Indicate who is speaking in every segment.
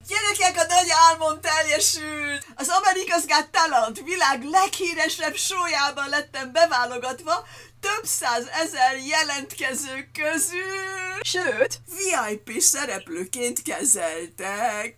Speaker 1: Gyerekek, a nagy álmom teljesült! Az America's Got Talent világ leghíresebb showjában lettem beválogatva több 100 000 jelentkező közül, sőt, VIP szereplőként kezeltek.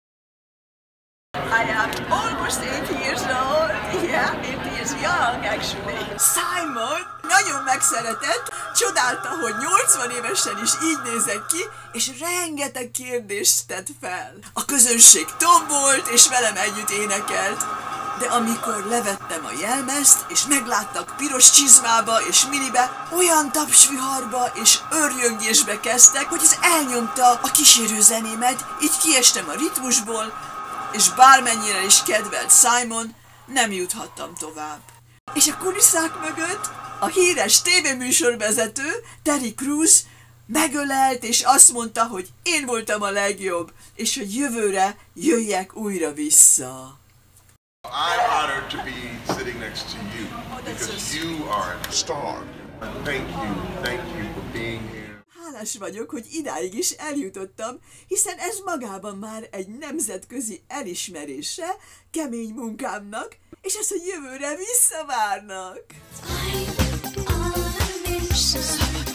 Speaker 1: I am almost 8 years old. Yeah, it is young actually. Simon nagyon megszeretett, csodálta, hogy 80 évesen is így nézek ki, és rengeteg kérdést tett fel. A közönség tombolt, és velem együtt énekelt. De amikor levettem a jelmezt, és megláttak piros csizmába és minibe, olyan tapsviharba és örjöngésbe kezdtek, hogy ez elnyomta a kísérő zenémet, így kiestem a ritmusból, és bármennyire is kedvelt Simon, nem juthattam tovább. És a kulisszák mögött a híres tévéműsorvezető, Terry Crews megölelt, és azt mondta, hogy én voltam a legjobb, és hogy jövőre jöjjek újra vissza.
Speaker 2: I'm honored to be sitting next to you because you are a star. Thank you for being here.
Speaker 1: Hálás vagyok, hogy idáig is eljutottam, hiszen ez magában már egy nemzetközi elismerése kemény munkámnak, és az, hogy jövőre visszavárnak.